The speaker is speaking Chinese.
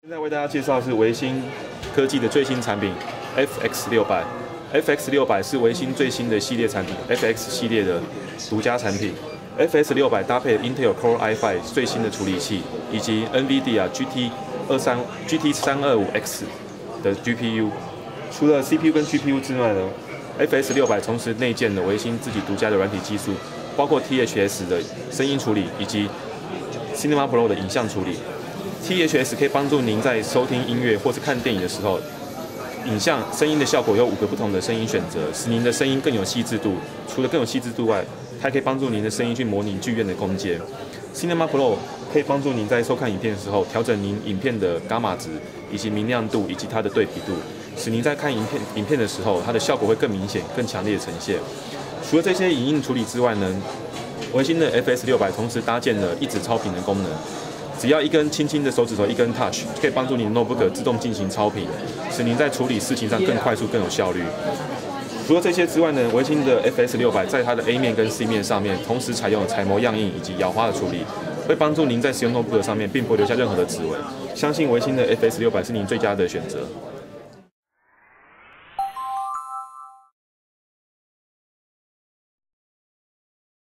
现在为大家介绍的是微星科技的最新产品 FX600。FX600 是微星最新的系列产品 FX 系列的独家产品。FX600 搭配 Intel Core i5 最新的处理器，以及 NVIDIA GT325X 的 GPU。除了 CPU 跟 GPU 之外呢，FX600 同时内建了微星自己独家的软体技术，包括 THS 的声音处理以及 Cinema Pro 的影像处理。THS 可以帮助您在收听音乐或是看电影的时候，声音的效果有5个不同的声音选择，使您的声音更有细致度。除了更有细致度外，它还可以帮助您的声音去模拟剧院的空间。Cinema Pro 可以帮助您在收看影片的时候，调整您影片的伽马值以及明亮度以及它的对比度，使您在看影片的时候，它的效果会更明显、更强烈的呈现。除了这些影音处理之外呢，微星的 FX600 同时搭建了一指超频的功能。只要一根轻轻的手指头，一根 touch， 就可以帮助您的 notebook 自动进行超频，使您在处理事情上更快速、更有效率。除了这些之外呢，微星的 FX600 在它的 A 面跟 C 面上面同时采用彩模样印以及咬花的处理，会帮助您在使用 notebook 上面并不会留下任何的指纹。相信微星的 FX600 是您最佳的选择。